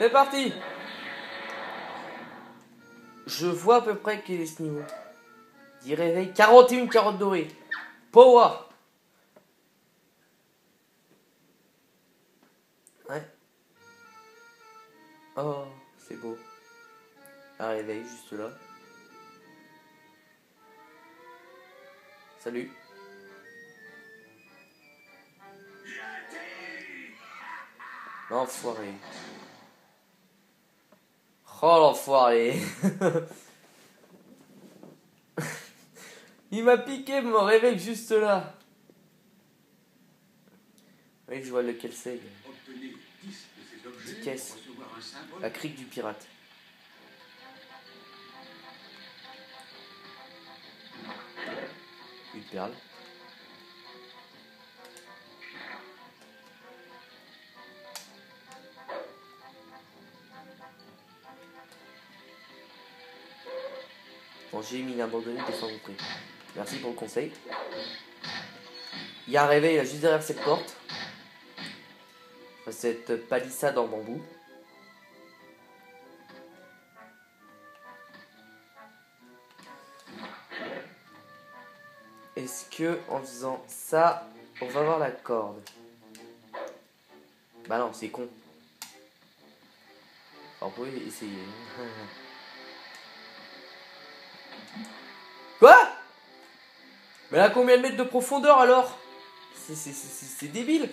C'est parti. Je vois à peu près quel est ce niveau. 10 réveils, 41 carottes dorées. Power. Ouais. Oh, c'est beau. Un réveil juste là. Salut. L'enfoiré. Oh l'enfoiré. Il m'a piqué mon réveil juste là. Oui, je vois lequel c'est. 10 caisses. La crique du pirate. Une perle. Bon, j'ai mis abandonné de fin prix. Merci pour le conseil. Il y a un réveil là, juste derrière cette porte. Cette palissade en bambou. Est-ce que en faisant ça, on va voir la corde? Bah non, c'est con. Alors, vous pouvez essayer. Quoi? Mais là, combien de mètres de profondeur alors? C'est débile.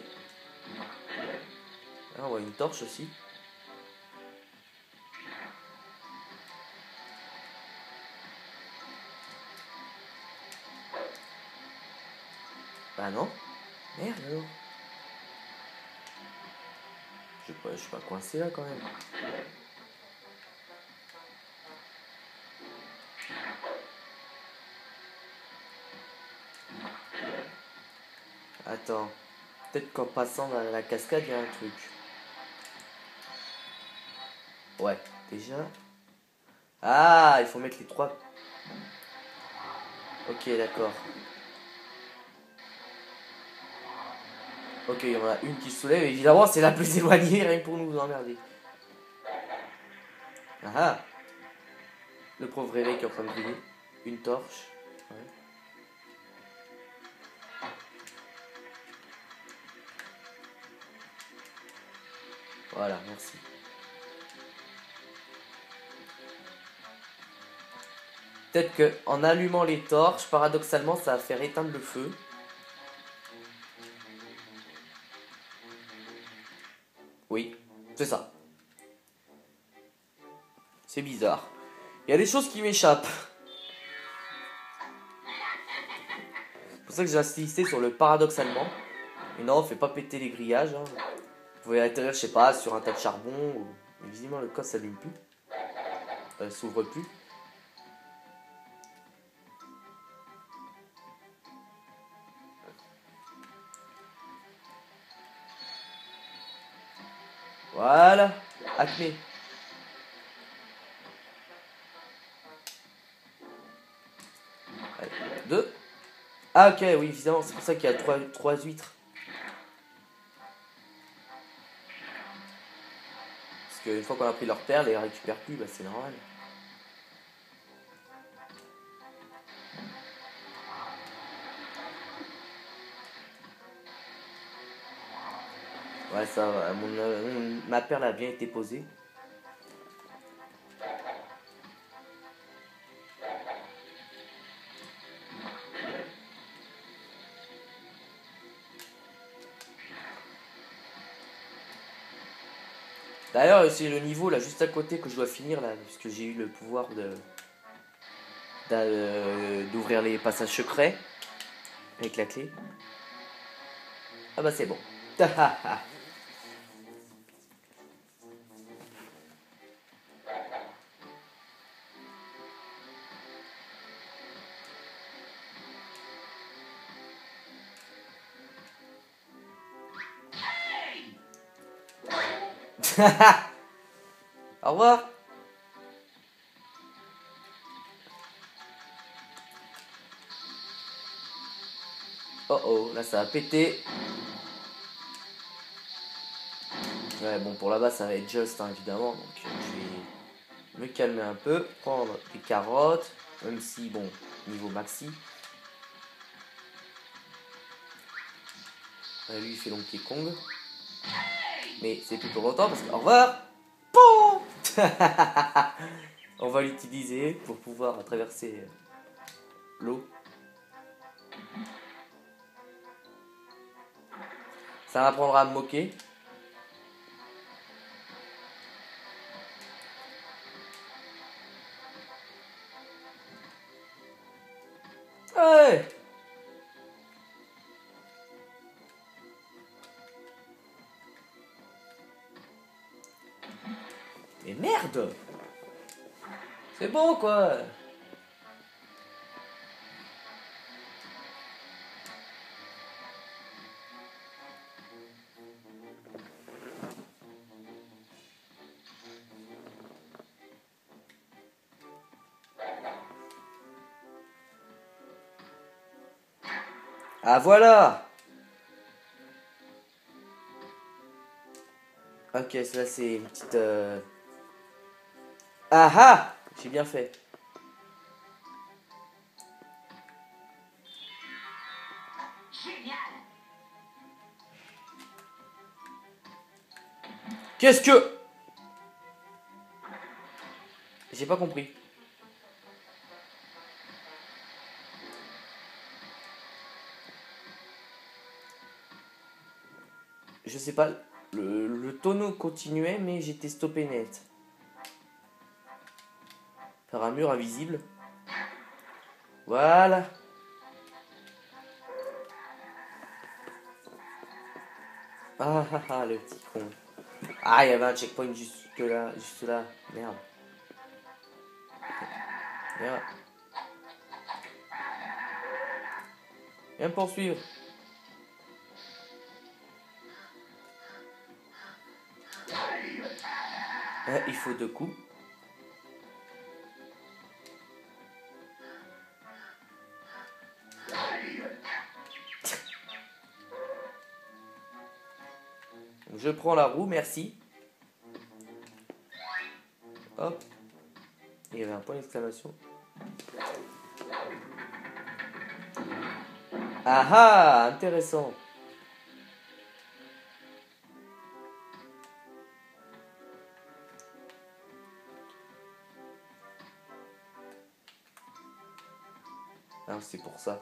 Ah, on voit une torche aussi. Bah non. Merde alors. Je suis pas coincé là quand même. Attends. Peut-être qu'en passant dans la cascade, il y a un truc. Ouais, déjà. Ah, il faut mettre les trois. Ok, d'accord. Ok, il y en a une qui se soulève. Évidemment, c'est la plus éloignée, rien que pour nous emmerder. Ah ah. Le pauvre réveil qui est en train de briller. Une torche. Ouais. Voilà, merci. Peut-être que en allumant les torches, paradoxalement, ça va faire éteindre le feu. Oui, c'est ça. C'est bizarre. Il y a des choses qui m'échappent. C'est pour ça que j'ai insisté sur le paradoxalement. Mais non, fais pas péter les grillages. Hein. Vous pouvez atterrir, je sais pas, sur un tas de charbon. Ou... Mais visiblement, le coffre s'allume plus. S'ouvre plus. Voilà. Acmé. Allez, 2. Ah ok, oui, évidemment, c'est pour ça qu'il y a 3 huîtres. Parce qu'une fois qu'on a pris leurs perles, ils les récupèrent plus, bah c'est normal. Ouais, ça va, ma perle a bien été posée. D'ailleurs, c'est le niveau là juste à côté que je dois finir là, puisque j'ai eu le pouvoir d'ouvrir les passages secrets avec la clé. Ah bah c'est bon. Au revoir. Oh oh, là ça a pété. Ouais, bon, pour là-bas, ça va être juste, hein, évidemment. Donc, je vais me calmer un peu. Prendre des carottes. Même si, bon, niveau maxi. Lui, il fait Donkey Kong. Mais c'est plus pour longtemps parce que... Au revoir. Pouh. On va l'utiliser pour pouvoir traverser l'eau. Ça m'apprendra à me moquer. Ouais. Mais merde. C'est bon quoi. Ah voilà. Ok, cela c'est une petite... Ah ah. J'ai bien fait. Qu'est-ce que... J'ai pas compris. Je sais pas. Le tonneau continuait, mais j'étais stoppé net. Par un mur invisible. Voilà. Ah ah ah, le petit con. Ah, il y avait un checkpoint juste là. Juste là. Merde. Merde. Viens me poursuivre. Il faut 2 coups. Je prends la roue, merci. Hop. Il y avait un point d'exclamation. Ah ah, intéressant. Ah, c'est pour ça.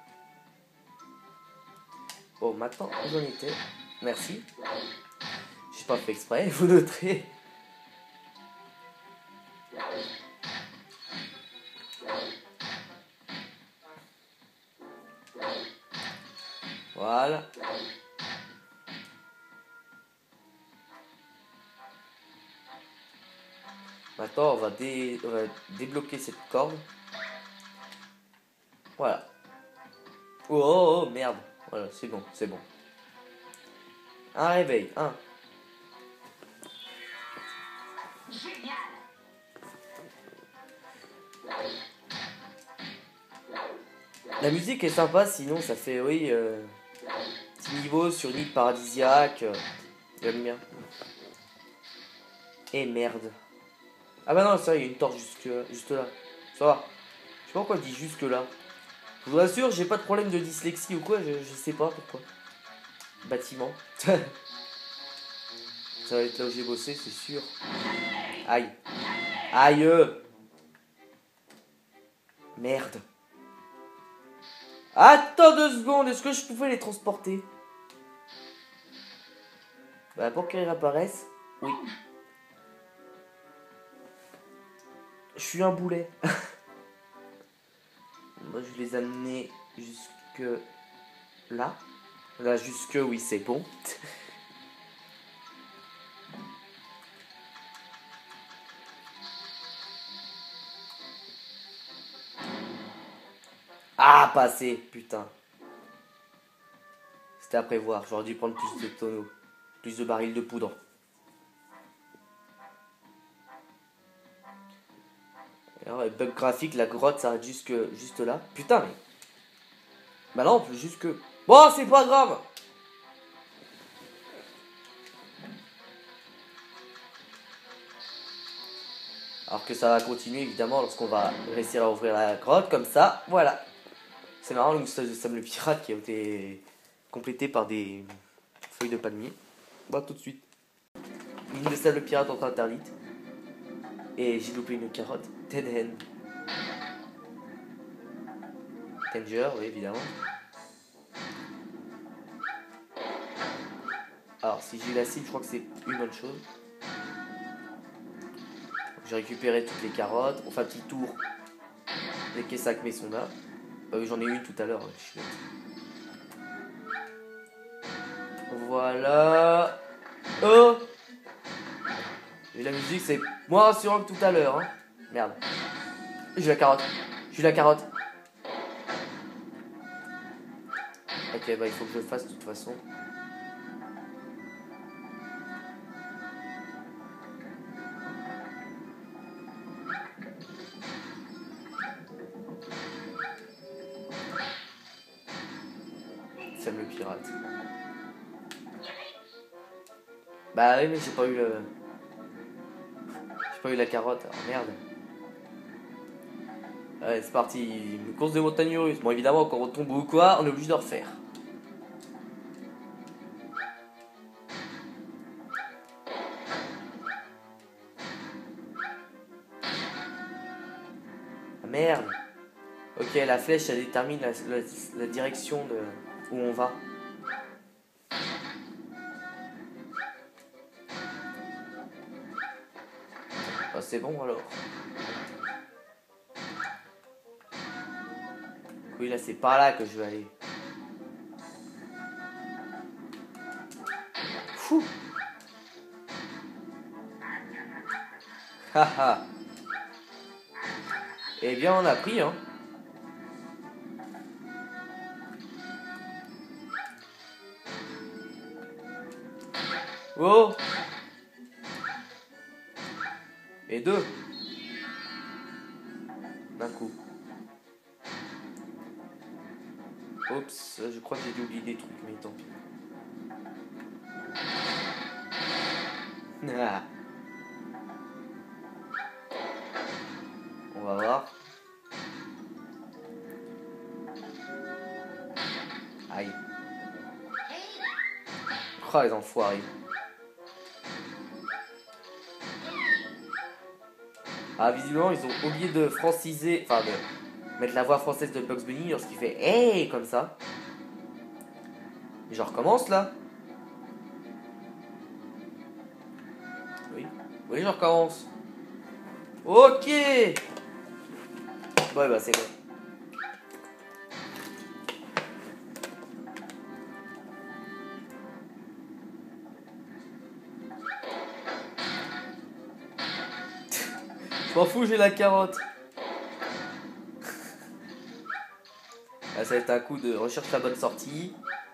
Bon, maintenant, j'en étais. Merci. J'ai pas fait exprès, vous noterez. Voilà. Maintenant, on va débloquer cette corde. Voilà. Oh, oh, oh, merde. Voilà, c'est bon, c'est bon. Un réveil, un. La musique est sympa, sinon ça fait, oui, petit niveau sur une île paradisiaque. J'aime bien. Et merde. Ah bah non, ça, il y a une torche juste là. Ça va. Je sais pas pourquoi je dis jusque là. Je vous assure, j'ai pas de problème de dyslexie ou quoi, je sais pas pourquoi. Bâtiment. Ça va être là où j'ai bossé, c'est sûr. Aïe. Aïe. Merde. Attends 2 secondes, est-ce que je pouvais les transporter? Bah pour qu'ils réapparaissent, oui. Je suis un boulet. Moi je les amener jusque là. Là jusque, oui c'est bon. Ah, pas assez, putain. C'était à prévoir, j'aurais dû prendre plus de tonneaux. Plus de barils de poudre. Alors, le bug graphique, la grotte s'arrête juste là. Putain, mais. Bah non, plus jusque. Bon, c'est pas grave. Alors que ça va continuer évidemment lorsqu'on va réussir à ouvrir la grotte comme ça. Voilà. C'est marrant le moustache de Sam le pirate qui a été complété par des feuilles de palmier. On va tout de suite. Mine de Sam le pirate entre interdite. Et j'ai loupé une carotte. Dead Hen. Danger, oui évidemment. Alors si j'ai eu la cible, je crois que c'est une bonne chose. J'ai récupéré toutes les carottes. On fait un petit tour. Les caisses à acmé sont là. Bah oui, j'en ai une tout à l'heure. Voilà. Oh! Et la musique, c'est moins rassurant que tout à l'heure. Hein. Merde. J'ai la carotte. J'ai la carotte. Ok, bah il faut que je le fasse de toute façon. Sam le pirate. Bah oui, mais j'ai pas eu le... J'ai pas eu la carotte, alors merde. Allez, c'est parti. Une course de montagne russe. Bon, évidemment, quand on tombe ou quoi, on est obligé de refaire. Ah, merde. Ok, la flèche, elle détermine la direction de où on va. Ah, c'est bon alors. Oui, là, c'est par là que je vais aller. Fou. Haha. Eh bien, on a pris, hein. Oh. Et deux. D'un coup. Oups, je crois que j'ai dû oublier des trucs, mais tant pis. Ah. On va voir. Aïe. Oh, les enfoirés. Ah, visiblement, ils ont oublié de franciser, enfin de mettre la voix française de Bugs Bunny lorsqu'il fait hey comme ça. Et je recommence là. Oui, oui, je recommence. Ok. Ouais, bah c'est bon. Je m'en fous, j'ai la carotte. Là, ça va être un coup de recherche la bonne sortie.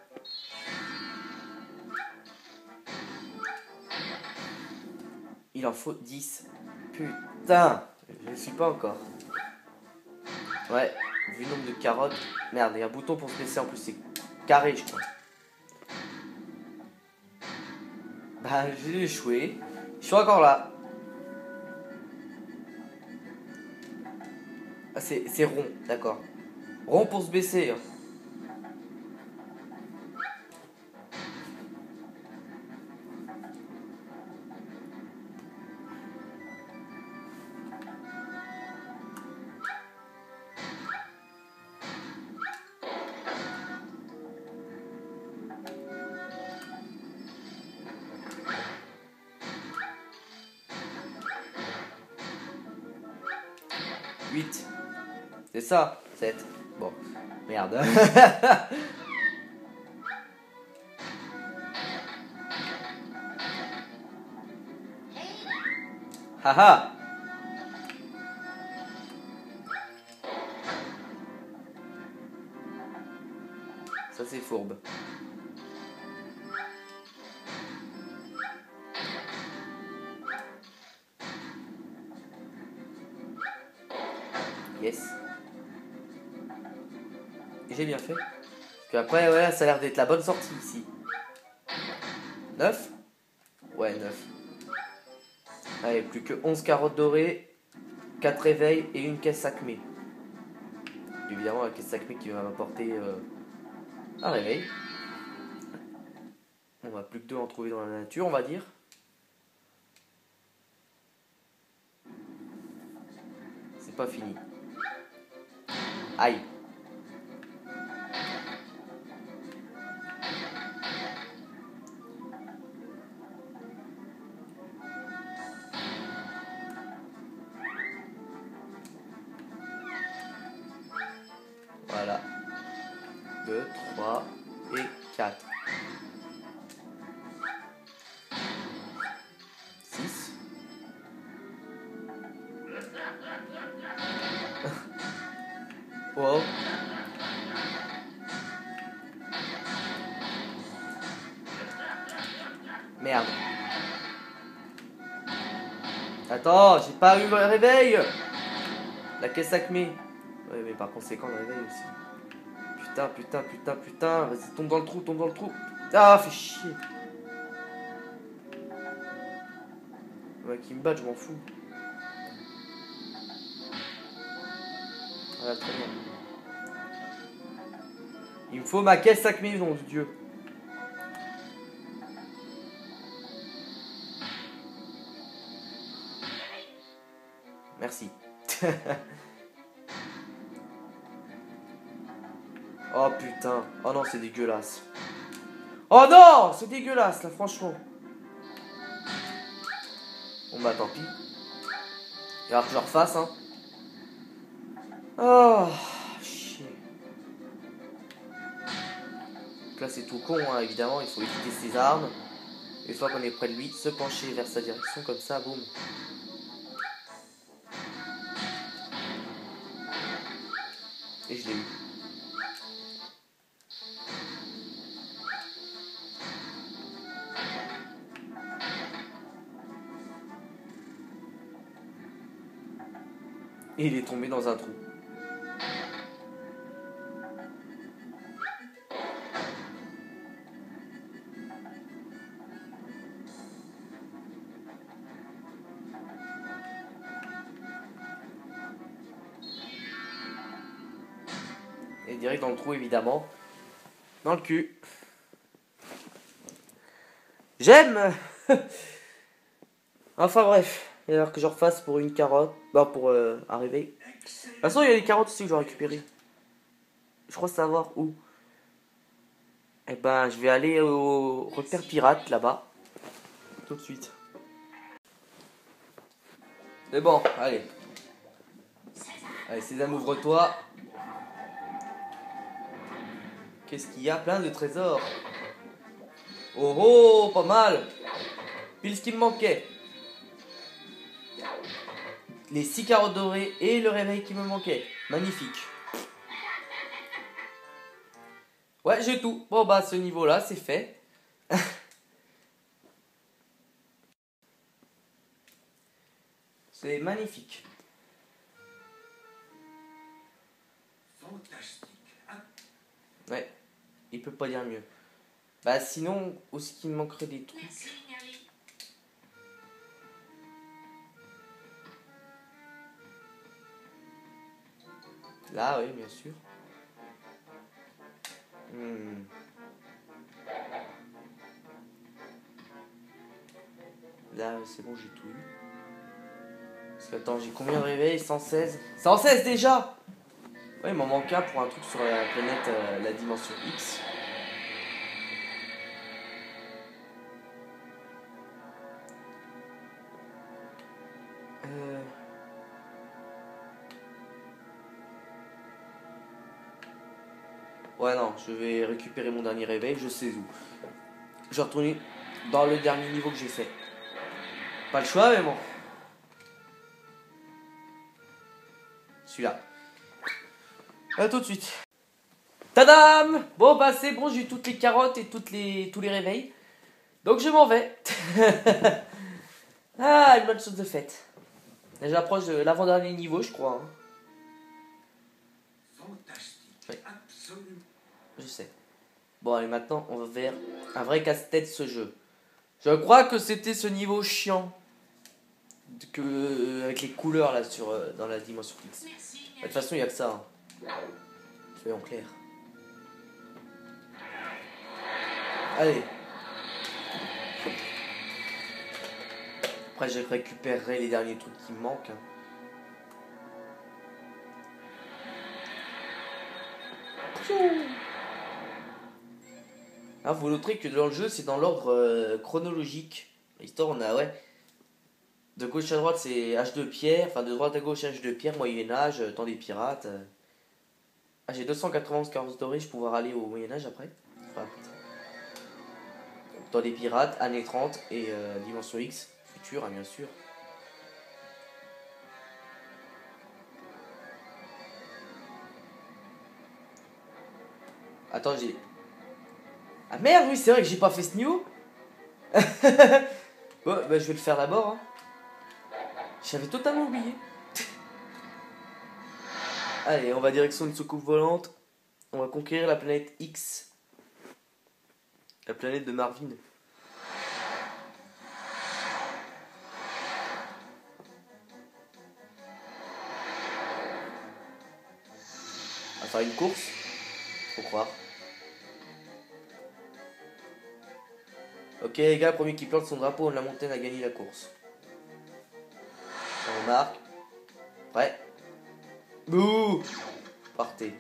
Il en faut 10. Putain, je ne suis pas encore. Ouais, vu le nombre de carottes. Merde, il y a un bouton pour se baisser en plus, c'est carré, je crois. Bah, j'ai échoué. Je suis encore là. Ah, c'est rond, d'accord. Rond pour se baisser. Hein. Huit. C'est ça, 7. Bon, merde. Haha. Ça c'est fourbe. Yes. Et j'ai bien fait. Parce qu'après, ouais, ça a l'air d'être la bonne sortie ici. 9. Ouais, 9. Allez, plus que 11 carottes dorées. 4 réveils et une caisse Acme. Évidemment, la caisse Acme qui va m'apporter un réveil. On va plus que 2 en trouver dans la nature, on va dire. C'est pas fini. Aïe. Voilà. 2, 3 et 4. 6. Wow. Merde. Attends, j'ai pas eu le réveil. La caisse Acme. Ouais, mais par conséquent, le réveil aussi. Putain. Vas-y, tombe dans le trou. Ah, fais chier. Ouais, qui me bat, je m'en fous. Voilà, très bien. Il me faut ma caisse Acme, nom de Dieu. Merci. Oh putain. Oh non, c'est dégueulasse. Oh non, c'est dégueulasse là, franchement. Bon bah tant pis. Il va falloir que je le refasse, hein. Oh, chier. Donc là c'est tout con, hein, évidemment. Il faut éviter ses armes. Une fois qu'on est près de lui, se pencher vers sa direction, comme ça, boum. Et je l'ai eu. Et il est tombé dans un trou. Et direct dans le trou, évidemment. Dans le cul. J'aime. Enfin bref. Il va falloir que je refasse pour une carotte. Bah pour un réveil. De toute façon, il y a des carottes aussi que je dois récupérer. Je crois savoir où. Eh ben, je vais aller au repère pirate là-bas. Tout de suite. Mais bon, allez. Allez, Sésame, ouvre-toi. Qu'est-ce qu'il y a? Plein de trésors. Oh oh, pas mal. Pile ce qui me manquait. Les 6 carottes dorées et le réveil qui me manquait. Magnifique. Ouais, j'ai tout. Bon, bah, ce niveau-là, c'est fait. C'est magnifique. Fantastique. Ouais, il peut pas dire mieux. Bah, sinon, aussi qu'il me manquerait des trucs. Là, oui, bien sûr. Là, c'est bon, j'ai tout eu. Parce que, attends, j'ai combien de réveils? 116. 116 déjà! Ouais, il m'en manque un pour un truc sur la planète, la dimension X. Ouais, non, je vais récupérer mon dernier réveil, je sais où. Je vais retourner dans le dernier niveau que j'ai fait. Pas le choix, mais bon. Celui-là. A tout de suite. Tadam! Bon, bah c'est bon, j'ai eu toutes les carottes et tous les réveils. Donc je m'en vais. Ah, une bonne chose de faite. J'approche de l'avant-dernier niveau, je crois. Hein. Fantastique. Oui. Absolument. Je sais. Bon, allez, maintenant, on va vers un vrai casse-tête ce jeu. Je crois que c'était ce niveau chiant. avec les couleurs là sur, dans la dimension X. De toute façon, il n'y a que ça. Hein. Soyons clairs. Allez. Après, je récupérerai les derniers trucs qui me manquent. Hein. Alors, vous noterez que dans le jeu, c'est dans l'ordre chronologique. L'histoire, on a, ouais. De gauche à droite, c'est âge de pierre. Enfin, de droite à gauche, âge de pierre, Moyen-Âge, temps des pirates. Ah, j'ai 291 carrosses dorées, je vais pouvoir aller au Moyen-Âge après. Enfin, temps des pirates, années 30 et dimension X, futur, hein, bien sûr. Attends, j'ai. Ah merde, oui, c'est vrai que j'ai pas fait ce niveau. Bon, bah, je vais le faire d'abord. Hein. J'avais totalement oublié. Allez, on va direction une soucoupe volante. On va conquérir la planète X. La planète de Marvin. On va faire une course. Faut croire. Ok les gars, premier qui plante son drapeau de la montagne a gagné la course. On remarque. Prêt. Bouh. Partez.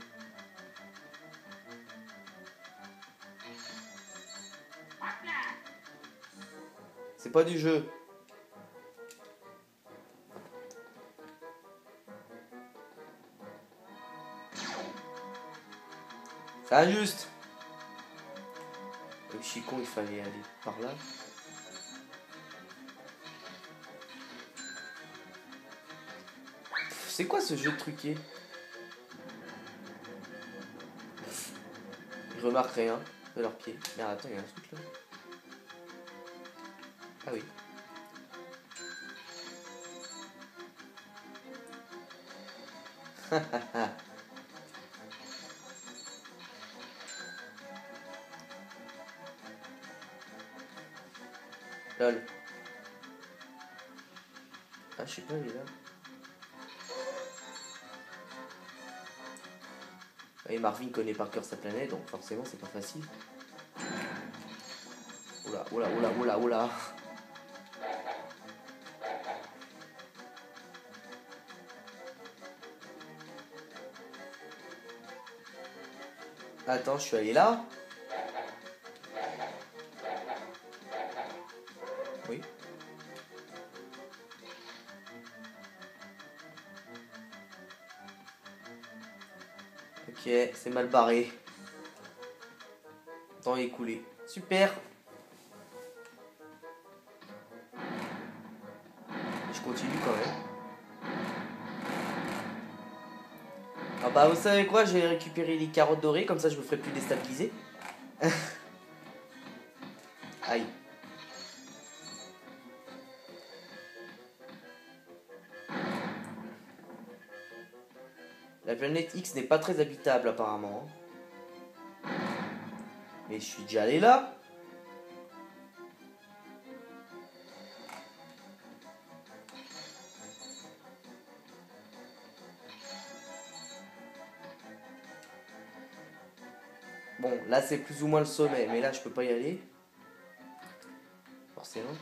C'est pas du jeu. C'est injuste. Je suis con, il fallait aller par là. C'est quoi ce jeu truqué? Ils remarquent rien de leurs pieds. Mais attends, il y a un truc là. Ah oui. Lol. Ah, je sais pas, il est là. Et Marvin connaît par cœur sa planète, donc forcément c'est pas facile. Oula, oula, oula, oula, oula. Attends, je suis allé là. Oui. Ok, c'est mal barré. Temps écoulé. Super. Je continue quand même. Ah bah vous savez quoi, je vais récupérer les carottes dorées, comme ça je me ferai plus déstabiliser. Aïe. La planète X n'est pas très habitable apparemment. Mais je suis déjà allé là. Bon, là c'est plus ou moins le sommet, mais là je peux pas y aller. Forcément.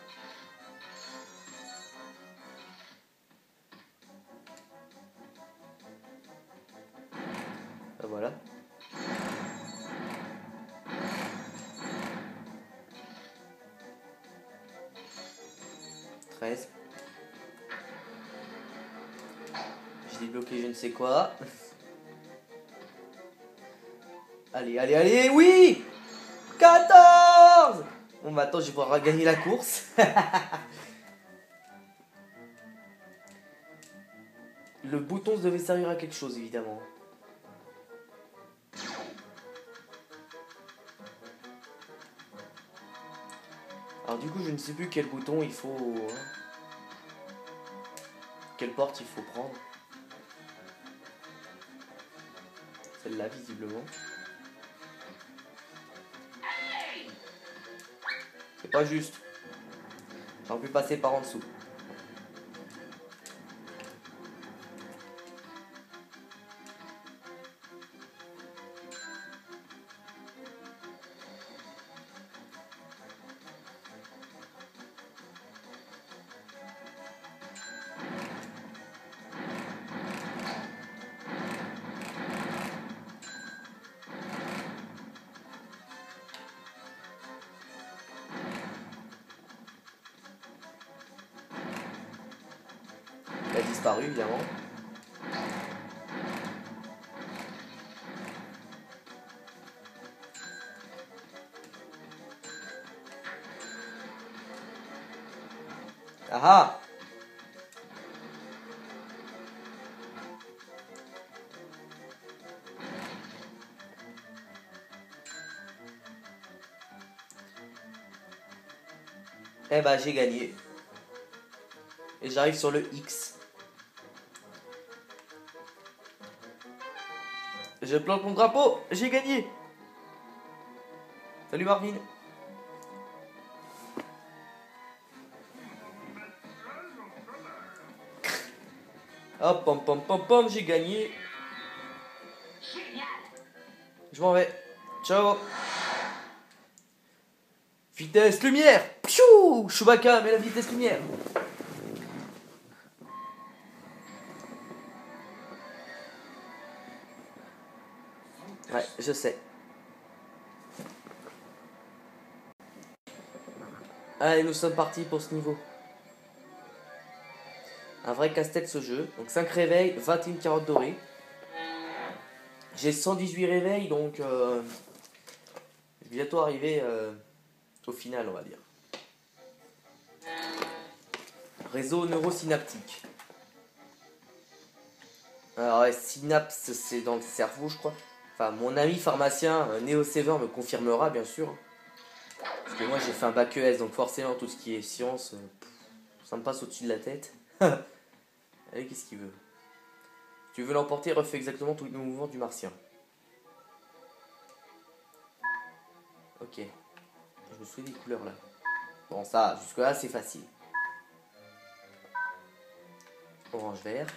Ben voilà. J'ai débloqué je ne sais quoi. Allez, allez, allez, oui 14. Bon, bah attends, je vais pouvoir gagner la course. Le bouton devait servir à quelque chose, évidemment. Alors du coup, je ne sais plus quel bouton il faut... Quelle porte il faut prendre. Celle-là, visiblement. C'est pas juste. J'aurais pu passer par en dessous. disparu, évidemment. Ah ah! Eh bah j'ai gagné. Et j'arrive sur le X. Je plante mon drapeau, j'ai gagné. Salut Marvin. Hop, pom pom pom pom, j'ai gagné. Je m'en vais. Ciao. Vitesse lumière. Pfiou, Chewbacca, mais la vitesse lumière. Ouais, je sais. Allez, nous sommes partis pour ce niveau. Un vrai casse-tête ce jeu. Donc 5 réveils, 21 carottes dorées. J'ai 118 réveils, donc bientôt arrivé au final, on va dire. Réseau neurosynaptique. Alors ouais, synapse, c'est dans le cerveau, je crois. Enfin, mon ami pharmacien, Neo7 me confirmera, bien sûr. Parce que moi, j'ai fait un bac ES, donc forcément, tout ce qui est science, ça me passe au-dessus de la tête. Allez, qu'est-ce qu'il veut? Si tu veux l'emporter, refais exactement tous les mouvements du martien. Ok. Je me souviens des couleurs, là. Bon, ça, jusque-là, c'est facile. Orange, vert.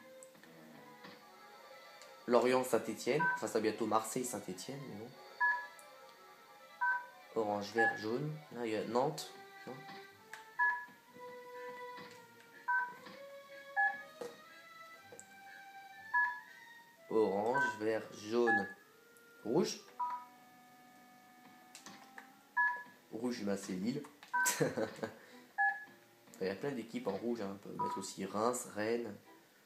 Lorient, Saint-Étienne. Enfin, ça bientôt Marseille, Saint-Étienne, mais bon. Orange, vert, jaune. Là, il y a Nantes. Non. Orange, vert, jaune, rouge. Rouge, bah, c'est Lille. Il y a plein d'équipes en rouge. Hein. On peut mettre aussi Reims, Rennes.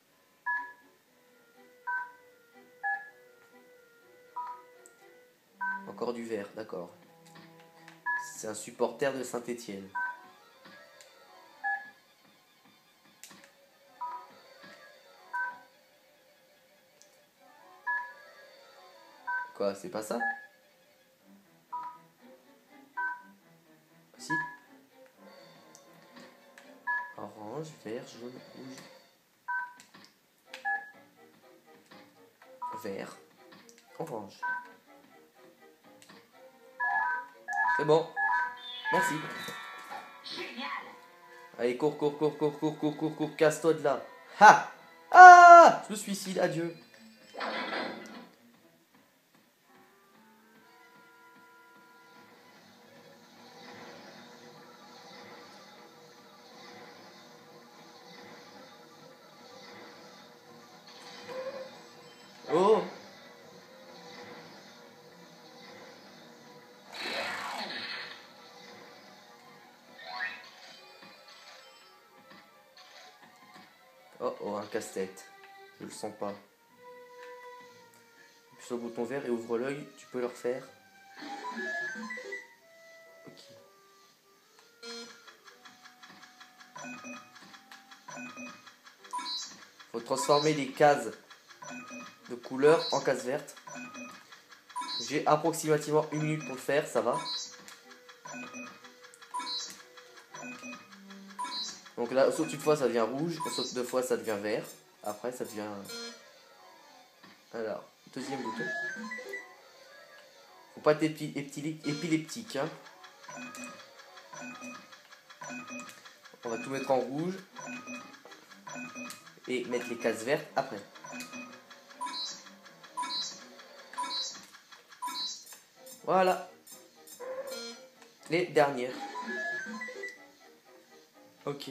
Encore du vert, d'accord. C'est un supporter de Saint-Étienne. Quoi, c'est pas ça? Si. Orange, vert, jaune, rouge. Vert, orange. C'est bon. Merci. Allez, cours, cours, cours, cours, cours, cours, cours, cours, casse-toi de là. Ha! Ah! Je me suicide, adieu. Oh! Oh oh, un casse-tête. Je le sens pas. Appuie sur le bouton vert et ouvre l'œil, tu peux le refaire. Ok. Faut transformer les cases de couleur en cases vertes. J'ai approximativement 1 minute pour le faire, ça va. Donc là, on saute une fois, ça devient rouge. On saute 2 fois, ça devient vert. Après, ça devient... Alors, deuxième bouton. Faut pas être épileptique. Hein. On va tout mettre en rouge. Et mettre les cases vertes après. Voilà. Les dernières. Ok.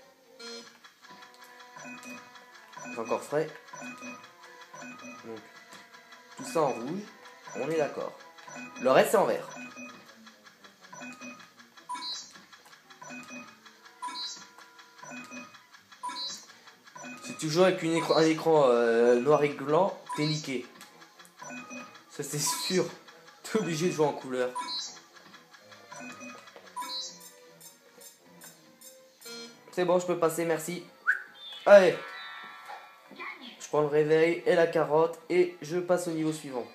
C'est encore frais. Donc, tout ça en rouge. On est d'accord. Le reste, c'est en vert. Si tu joues avec un écran noir et blanc, t'es niqué. Ça c'est sûr. T'es obligé de jouer en couleur. C'est bon, je peux passer, merci. Allez. Je prends le réveil et la carotte et je passe au niveau suivant.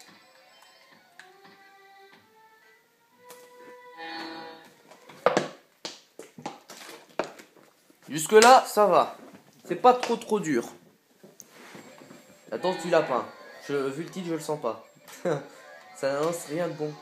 Jusque là, ça va. C'est pas trop dur. Attends du lapin. Vu le titre, je le sens pas. Ça n'annonce rien de bon.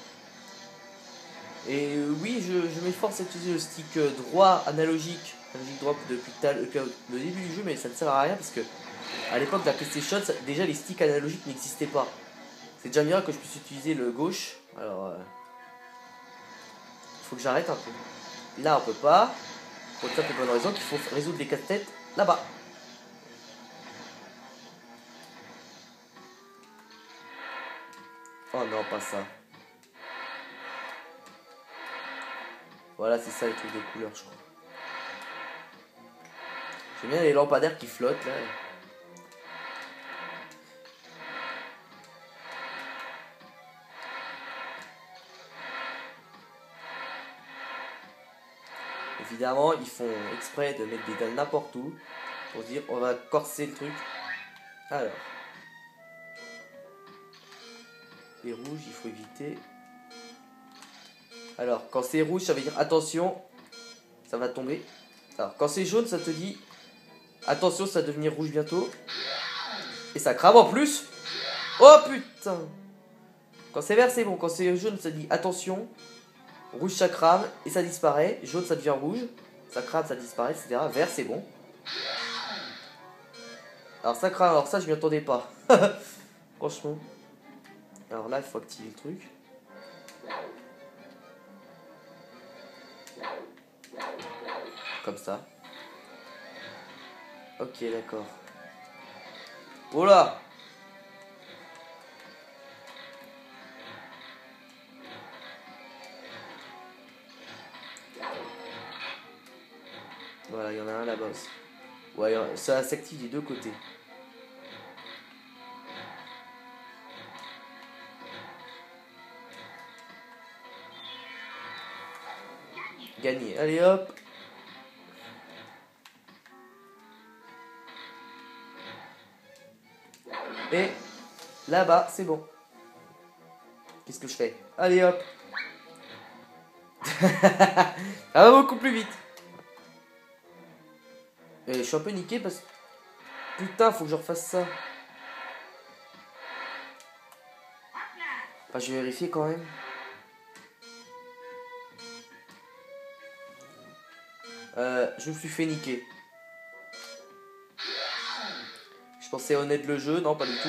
Et oui, je m'efforce d'utiliser le stick droit analogique droit depuis le début du jeu, mais ça ne sert à rien parce que à l'époque de la PlayStation, déjà les sticks analogiques n'existaient pas. C'est déjà bien que je puisse utiliser le gauche. Alors, faut que j'arrête un peu. Là, on peut pas. Pour ça, pour bonne raison qu'il faut résoudre les casse-têtes là-bas. Oh non, pas ça. Voilà, c'est ça les trucs de couleur, je crois. J'aime bien les lampadaires qui flottent là. Évidemment, ils font exprès de mettre des dalles n'importe où pour se dire on va corser le truc. Alors, les rouges, il faut éviter. Alors, quand c'est rouge, ça veut dire attention, ça va tomber. Alors, quand c'est jaune, ça te dit attention, ça va devenir rouge bientôt. Et ça crame en plus. Oh putain! Quand c'est vert, c'est bon. Quand c'est jaune, ça dit attention. Rouge, ça crame et ça disparaît. Jaune, ça devient rouge. Ça crame, ça disparaît, etc. Vert, c'est bon. Alors, ça crame. Alors, ça, je m'y attendais pas. Franchement. Alors là, il faut activer le truc. Comme ça. Ok, d'accord. Oh là! Voilà, il y en a un là-bas aussi. Ouais, ça s'active des deux côtés. Gagné. Allez hop. Et là-bas, c'est bon. Qu'est-ce que je fais? Allez hop. Ça va beaucoup plus vite. Et je suis un peu niqué parce que... Putain, faut que je refasse ça. Enfin, je vais vérifier quand même. Je me suis fait niquer. Je pensais honnête le jeu, non pas du tout.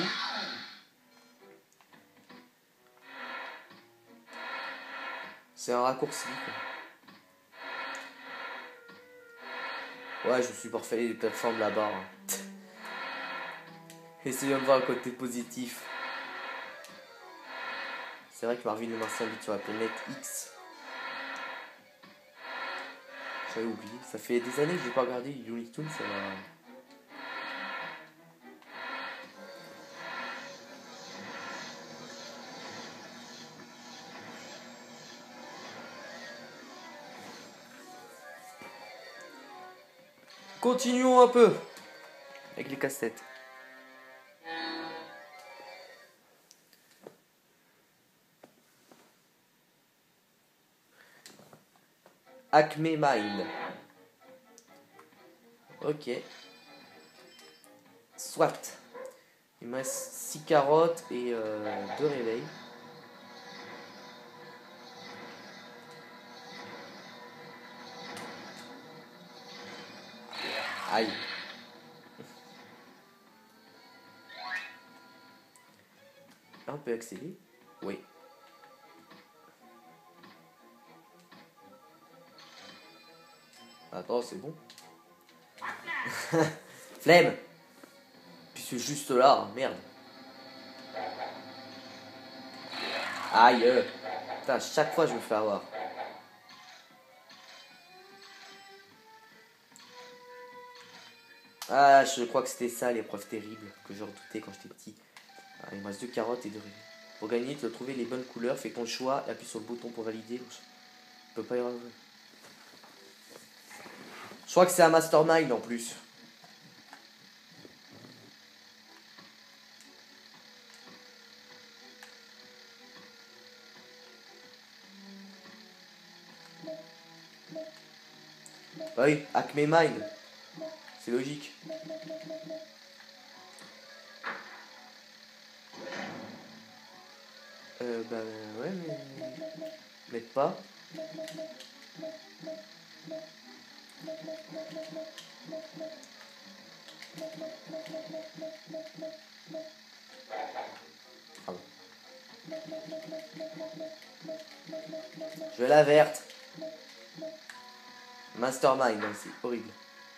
C'est un raccourci. Ouais, je me suis pas refait les plateformes là-bas. Hein. Essayons de voir le côté positif. C'est vrai que Marvin le Martien vit sur la planète X. J'avais oublié. Ça fait des années que j'ai pas regardé Looney Tunes, ça va... Continuons un peu avec les casse-têtes. Acme Mine. Ok. Soit. Il me reste 6 carottes et 2 réveils. Aïe. On peut accéder? Oui. Attends, c'est bon. Flemme. Puis c'est juste là, merde. Aïe. Putain, chaque fois je me fais avoir. Ah, je crois que c'était ça l'épreuve terrible que je redoutais quand j'étais petit. Ah, il me reste 2 carottes et 2 raies. Pour gagner, tu dois trouver les bonnes couleurs, fais ton choix et appuie sur le bouton pour valider. Je peux pas y arriver. Je crois que c'est un mastermind en plus. Bah oui, Acme Mind. C'est logique. Bah ouais, mais... M'aide pas. Pardon. Je veux la verte. Mastermind, c'est horrible.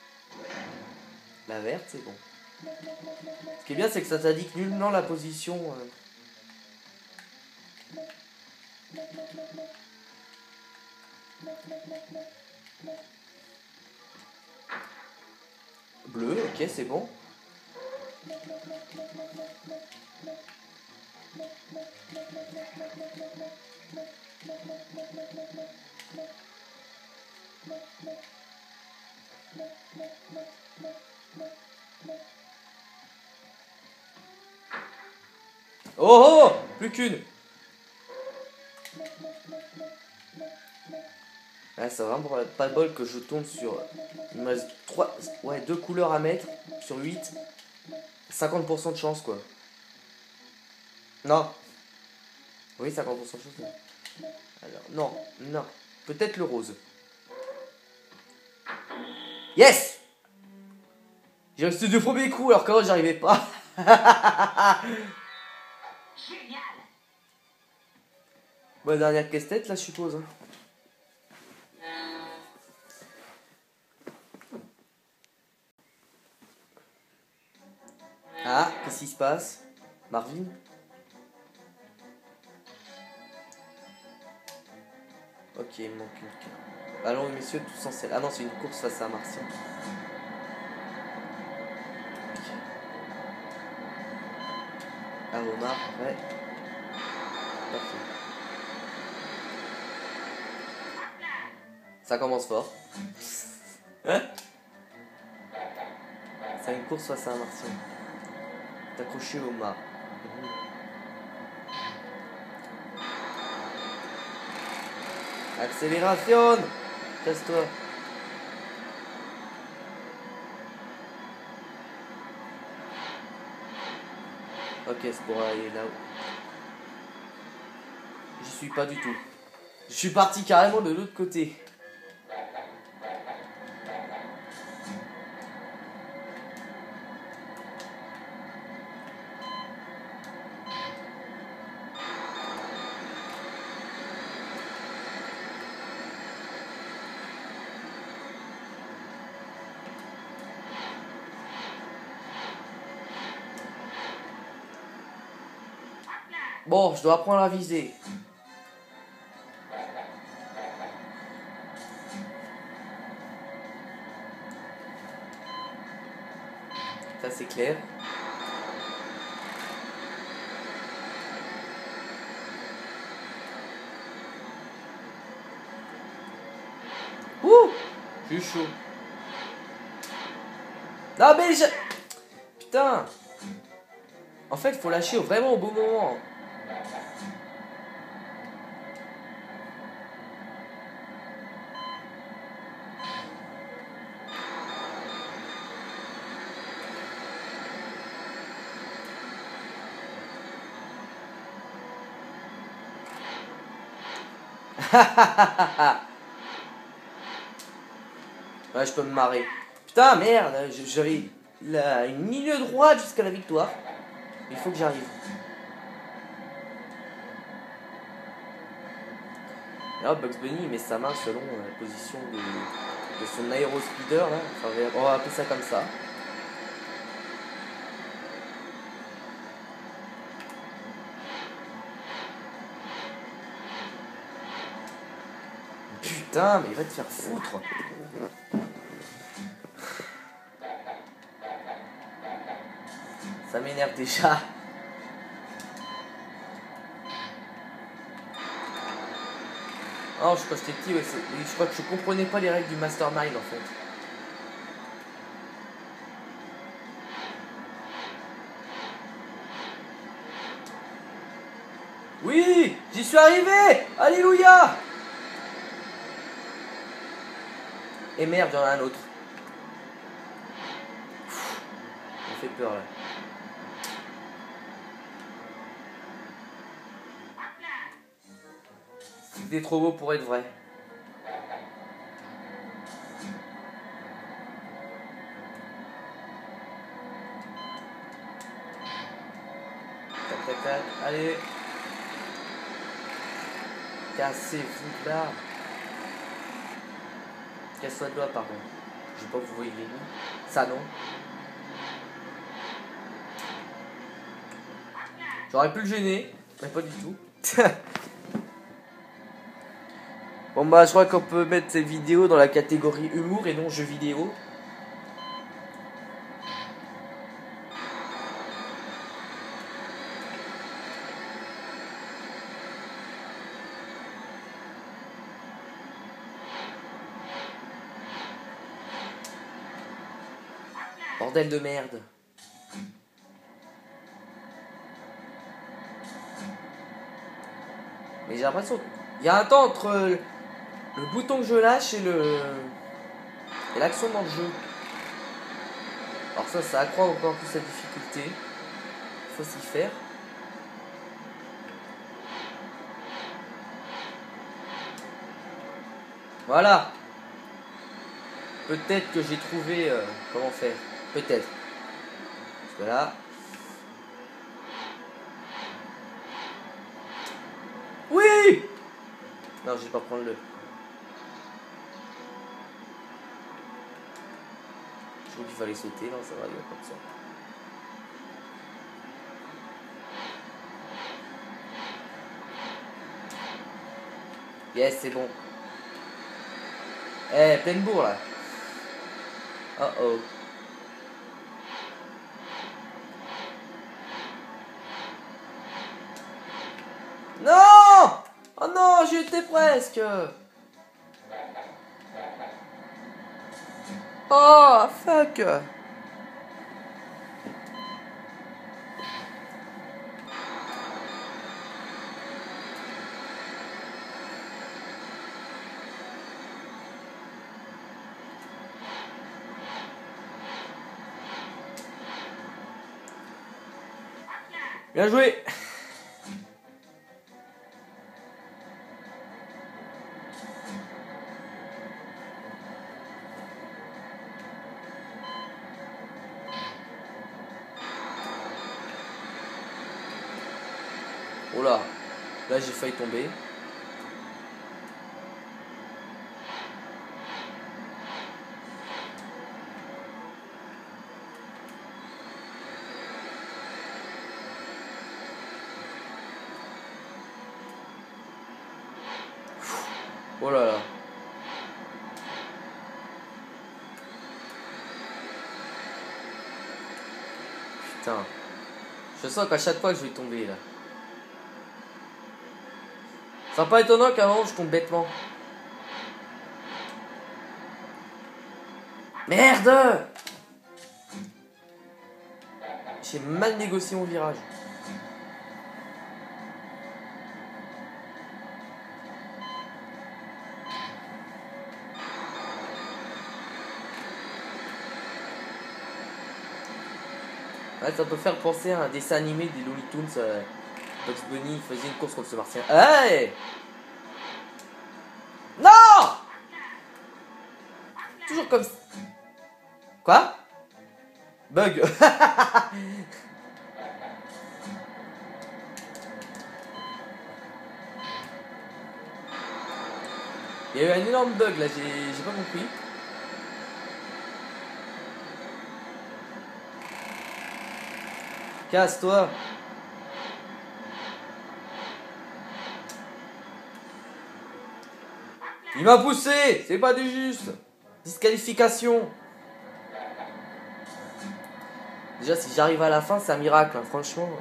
La verte, c'est bon. Ce qui est bien, c'est que ça t'indique nullement la position. Bleu, ok, c'est bon. Oh oh, plus qu'une. Ah, c'est vraiment pas de bol que je tombe sur... Il me reste 3... Ouais, 2 couleurs à mettre sur 8. 50% de chance, quoi. Non. Oui, 50% de chance. Alors, non, non. Peut-être le rose. Yes! J'ai resté 2 premiers coups alors qu'avant, j'y arrivais pas. Génial. Bon, dernière casse-tête, là, je suppose. Hein. Ah, qu'est-ce qui se passe? Marvin? Ok, il me manque une carte. Allons, messieurs, tous en selle. Ah non, c'est une course face à un martien. Okay. Ah, Omar, ouais. Parfait. Ça commence fort. Hein? C'est une course face à un martien. T'accrocher au mât. Accélération! Casse-toi. Ok, c'est pour aller là-haut. J'y suis pas du tout. Je suis parti carrément de l'autre côté. Bon, je dois apprendre à viser. Ça c'est clair. Ouh! Je suis chaud. Non mais je... Putain! En fait, faut lâcher vraiment au bon moment. Ouais, je peux me marrer. Putain, merde, j'avais une ligne droite jusqu'à la victoire. Il faut que j'arrive. Et là, Bugs Bunny il met sa main selon la position de son aérospeeder, là. Enfin, on va appeler ça comme ça. Putain, mais il va te faire foutre. m'énerve déjà. Oh, quand j'étais petit, ouais, je crois que je comprenais pas les règles du Mastermind en fait. Oui, j'y suis arrivé. Alléluia. Et merde, il y en a un autre. Ça fait peur là. C'était trop beau pour être vrai. Tac, tac, tac. Allez. Cassez-vous là. Casse-toi de là, pardon. Je sais pas, vous voyez les noms. Ça non. J'aurais pu le gêner, mais pas du tout. Bon bah je crois qu'on peut mettre cette vidéo dans la catégorie humour et non jeux vidéo. Bordel de merde. Mais j'ai l'impression qu'il y a un temps entre le bouton que je lâche et l'action dans le jeu. Alors ça accroît encore plus la difficulté. Il faut s'y faire. Voilà. Peut-être que j'ai trouvé comment faire. Peut-être. Parce que là... Oui! Non, je vais pas prendre le... Je crois qu'il fallait sauter. Non, ça va, il y a pas de ça. Yes, c'est bon. Eh, pleine bourre là. Oh oh. Non! Oh non, j'y étais presque. Oh, fuck. Bien joué. Oh là, là j'ai failli tomber. Oh là là. Putain. Je sens qu'à chaque fois je vais tomber là. C'est pas étonnant qu'avant je tombe bêtement. Merde! J'ai mal négocié mon virage. Ouais, ça peut faire penser à un dessin animé des Looney Tunes. Bugs Bunny faisait une course contre ce martien. Hey! Non! Toujours comme ça. Quoi? Bug. Il y a eu un énorme bug là, j'ai pas compris. Casse-toi. Il m'a poussé. C'est pas du juste. Disqualification. Déjà, si j'arrive à la fin, c'est un miracle, hein, franchement.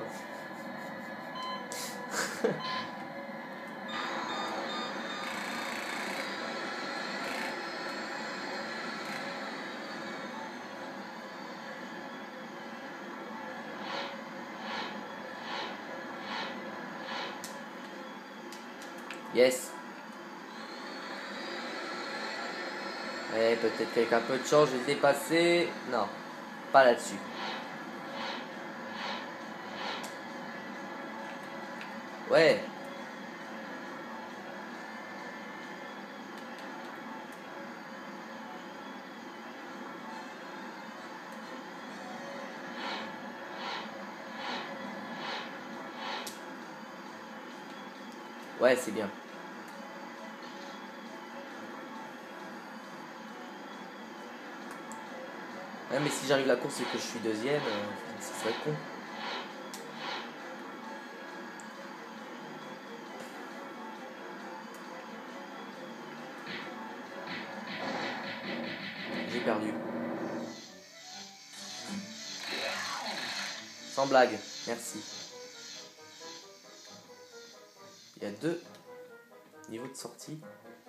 Yes. Et peut-être qu'avec un peu de chance, je vais le dépasser. Non, pas là-dessus. Ouais. Ouais, c'est bien. Ouais, mais si j'arrive la course et que je suis deuxième, ça serait con. J'ai perdu. Sans blague, merci. Il y a 2 niveaux de sortie.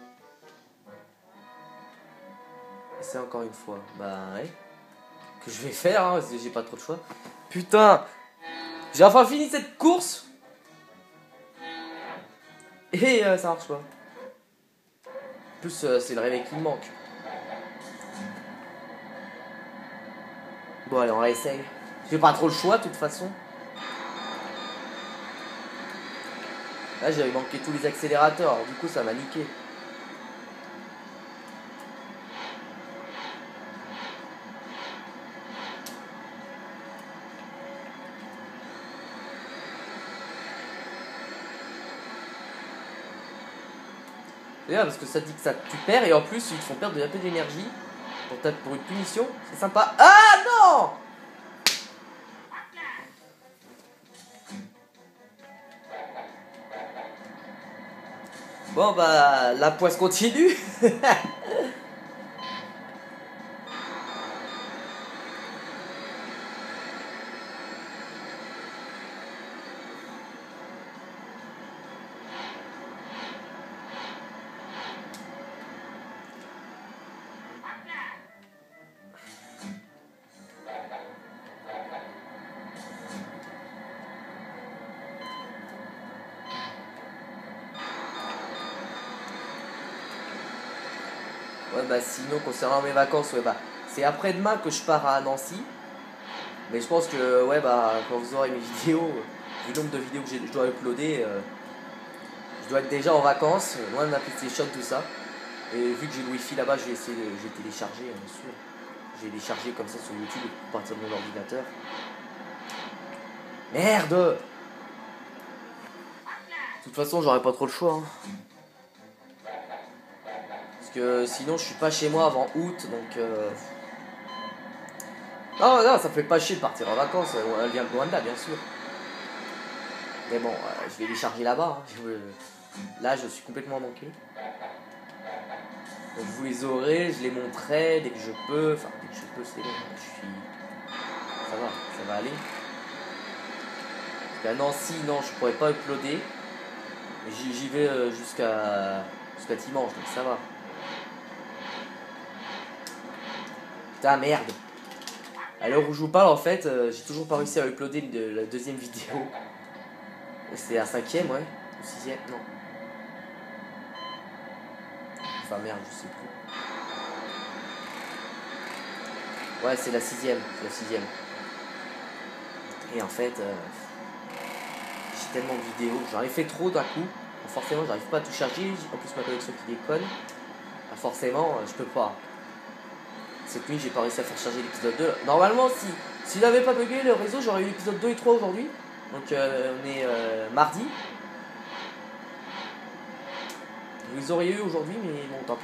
Et c'est encore une fois. Bah ouais. Que je vais faire, hein, parce que j'ai pas trop de choix. Putain! J'ai enfin fini cette course! Et ça marche pas. En plus, c'est le réveil qui me manque. Bon, allez, on réessaye. J'ai pas trop le choix, de toute façon. Là, j'avais manqué tous les accélérateurs, alors du coup, ça m'a niqué. D'ailleurs, parce que ça dit que ça, tu perds, et en plus, ils te font perdre un peu d'énergie pour une punition. C'est sympa. Ah non! Bon, bah, la poisse continue. Ouais, bah sinon, concernant mes vacances, ouais, bah c'est après-demain que je pars à Nancy. Mais je pense que, ouais, bah quand vous aurez mes vidéos, vu le nombre de vidéos que je dois uploader, je dois être déjà en vacances, loin de ma PlayStation, tout ça. Et vu que j'ai le Wi-Fi là-bas, je vais essayer de. J'ai téléchargé, bien sûr. J'ai téléchargé comme ça sur YouTube à partir de mon ordinateur. Merde! De toute façon, j'aurai pas trop le choix. Hein. Parce que sinon, je suis pas chez moi avant août, donc. Non, non, ça fait pas chier de partir en vacances, elle vient de loin de là, bien sûr. Mais bon, je vais les charger là-bas. Hein. Là, je suis complètement manqué. Donc, vous les aurez, je les montrerai dès que je peux. Enfin, dès que je peux, c'est bon. Je suis. Ça va aller. Parce qu'à Nancy, non, je pourrais pas uploader. Mais j'y vais jusqu'à dimanche, donc ça va. Putain, merde. À l'heure où je vous parle, en fait, j'ai toujours pas réussi à uploader la deuxième vidéo. C'est la 5ème, ouais. Ou 6ème, non. Enfin, merde, je sais plus. Ouais, c'est la 6ème. C'est la 6ème. Et en fait, j'ai tellement de vidéos. J'en ai fait trop d'un coup. Forcément, j'arrive pas à tout charger. En plus, ma connexion qui déconne. Forcément, je peux pas. Cette nuit, j'ai pas réussi à faire charger l'épisode 2. Normalement, s'il n'avait pas bugué le réseau, j'aurais eu l'épisode 2 et 3 aujourd'hui. Donc, on est mardi. Vous auriez eu aujourd'hui, mais bon, tant pis.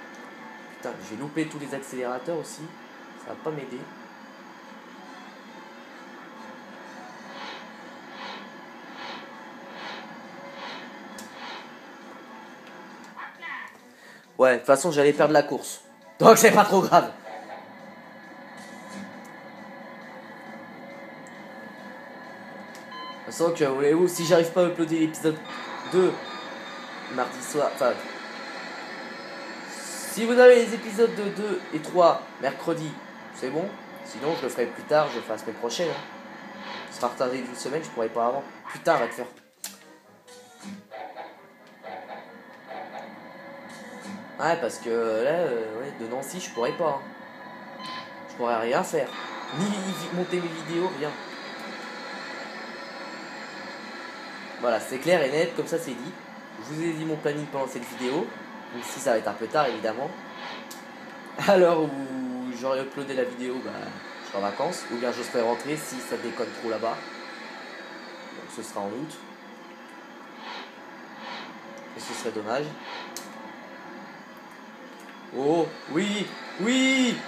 Putain, j'ai loupé tous les accélérateurs aussi. Ça va pas m'aider. Ouais, de toute façon, j'allais perdre la course. Donc, c'est pas trop grave. De toute façon, que voulez-vous, si j'arrive pas à uploader l'épisode 2 mardi soir, enfin, si vous avez les épisodes de 2 et 3 mercredi, c'est bon. Sinon, je le ferai plus tard, je le ferai la semaine prochaine. Hein. Ce sera retardé d'une semaine, je pourrai pas avant. Putain, va te faire. Ouais, parce que là, ouais, de Nancy, je pourrais pas. Hein. Je pourrais rien faire. Ni monter mes vidéos, rien. Voilà, c'est clair et net, comme ça c'est dit. Je vous ai dit mon planning pendant cette vidéo. Donc si ça va être un peu tard, évidemment. À l'heure où j'aurai uploadé la vidéo, bah, je serai en vacances. Ou bien je serai rentré si ça déconne trop là-bas. Donc ce sera en août. Et ce serait dommage. Oh, oui, oui.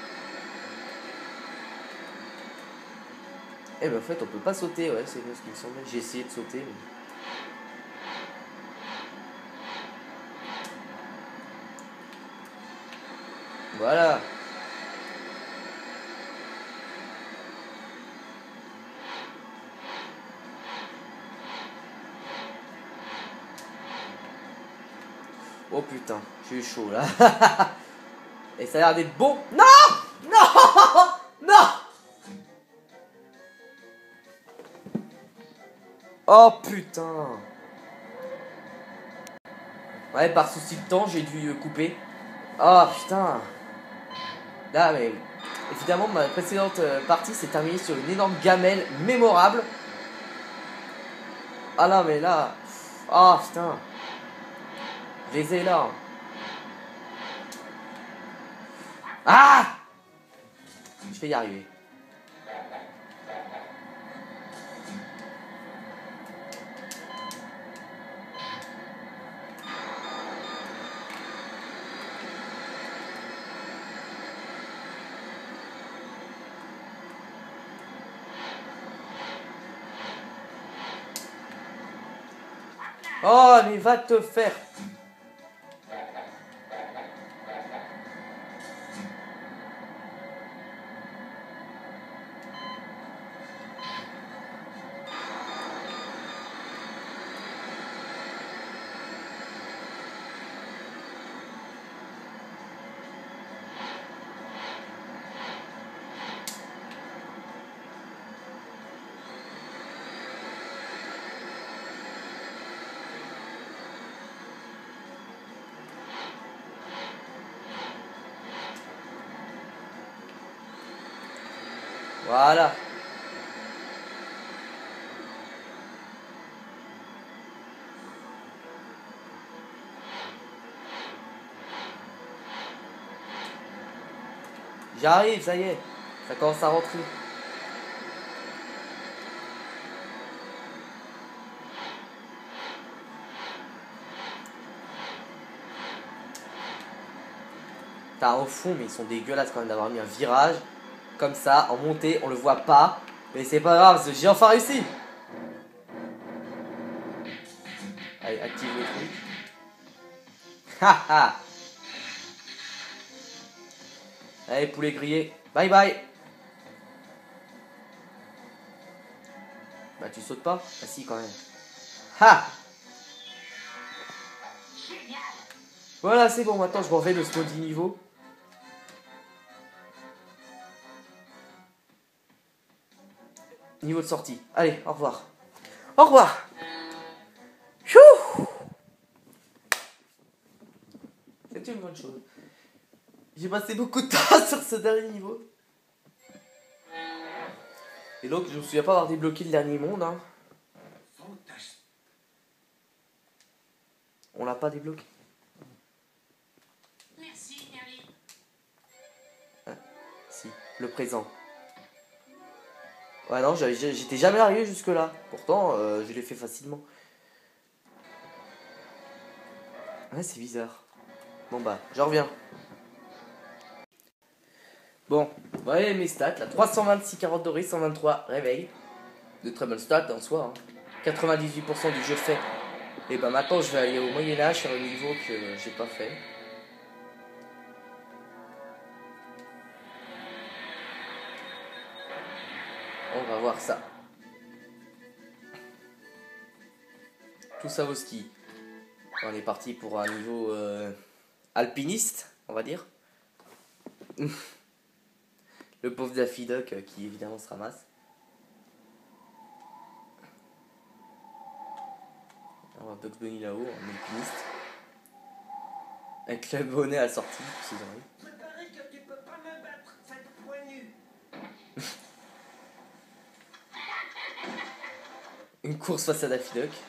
Eh ben en fait on peut pas sauter, ouais, c'est bien ce qu'il me semblait. J'ai essayé de sauter, mais... Voilà. Oh putain, j'ai eu chaud là. Et ça a l'air d'être bon. Non! Non! Non! Oh putain. Ouais, par souci de temps, j'ai dû couper. Oh putain. Là, mais évidemment, ma précédente partie s'est terminée sur une énorme gamelle mémorable. Ah là, mais là. Ah putain. Je les ai là. Ah! Je vais y arriver. Oh, mais va te faire. Voilà. J'arrive, ça y est. Ça commence à rentrer. T'as au fond, mais ils sont dégueulasses quand même d'avoir mis un virage. Comme ça, en montée, on le voit pas. Mais c'est pas grave, j'ai enfin réussi. Allez, active le truc. Haha. Allez, poulet grillé. Bye bye. Bah, tu sautes pas? Ah si, quand même. Ha! Voilà, c'est bon, maintenant je m'en vais de ce maudit niveau. Niveau de sortie. Allez, au revoir. Au revoir. Chou! C'est une bonne chose. J'ai passé beaucoup de temps sur ce dernier niveau. Et donc, je me souviens pas avoir débloqué le dernier monde. Hein. On l'a pas débloqué. Merci, Merlin. Ah, si, le présent. Ouais, non, j'étais jamais arrivé jusque-là. Pourtant, je l'ai fait facilement. Ouais, c'est bizarre. Bon bah, je reviens. Bon, vous voyez mes stats, là, 326 carottes dorées, 123 réveil. De très bonnes stats en soi. Hein. 98% du jeu fait. Et bah maintenant, je vais aller au Moyen-Âge sur un niveau que j'ai pas fait. On va voir ça. Tout ça au ski. On est parti pour un niveau alpiniste, on va dire. Le pauvre Daffy Duck qui évidemment se ramasse. On va Bugs Bunny là-haut, en alpiniste. Avec le bonnet à la sortie, ses oreilles. Je parie que tu peux pas me battre, sale poing nu. Une course face à Daffy Duck.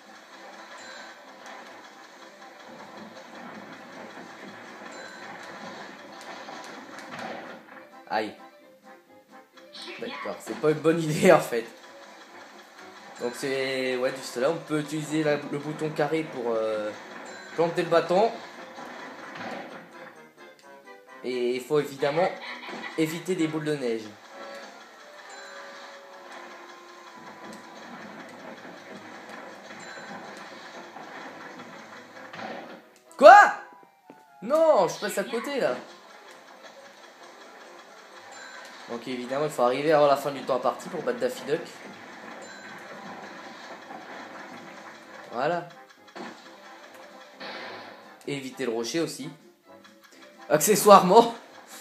Aïe. D'accord, c'est pas une bonne idée en fait. Donc c'est... Ouais, juste là, on peut utiliser le bouton carré pour planter le bâton. Et il faut évidemment éviter des boules de neige. Quoi? Non, je passe à côté là. Donc évidemment, il faut arriver avant la fin du temps imparti pour battre Daffy Duck. Voilà. Éviter le rocher aussi. Accessoirement.